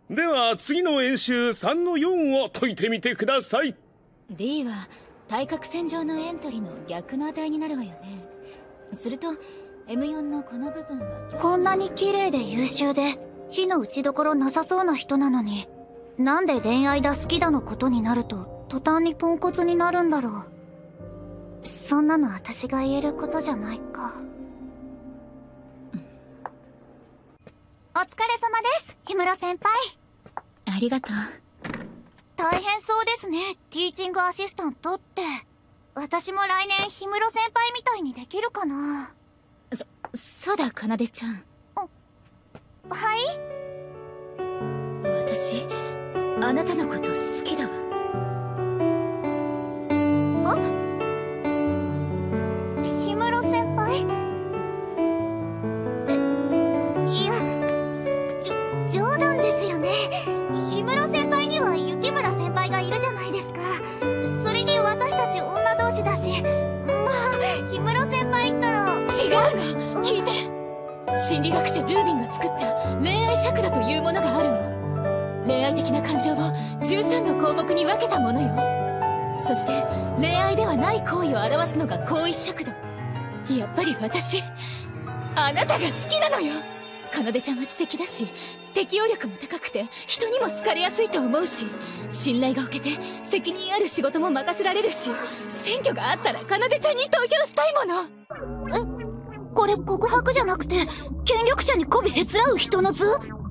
では次の演習3の4を解いてみてください。 D は対角線上のエントリーの逆の値になるわよね。すると M4 のこの部分はこんなに綺麗で優秀で火の打ちどころなさそうな人なのに、なんで恋愛だ好きだのことになると途端にポンコツになるんだろう。そんなの私が言えることじゃないか。お疲れ様です、氷室先輩。 ありがとう。 大変そうですね、ティーチングアシスタントって。私も来年氷室先輩みたいにできるかな。 そうだ、かなでちゃん。 はい。 私あなたのこと好きだわ。 氷室先輩。いや、冗談ですよね。氷室先輩には雪村先輩がいるじゃないですか。それに私たち女同士だし、まあ氷室先輩ったら。 違うの、聞いて。心理学者ルービンが作った恋愛尺度というものがあるの。恋愛的な感情を13の項目に分けたものよ。そして恋愛ではない行為を表すのが行為尺度。やっぱり私あなたが好きなのよ。かなでちゃんは知的だし適応力も高くて人にも好かれやすいと思うし、信頼がおけて責任ある仕事も任せられるし、選挙があったらかなでちゃんに投票したいもの。 これ告白じゃなくて権力者に媚びへつらう人の図？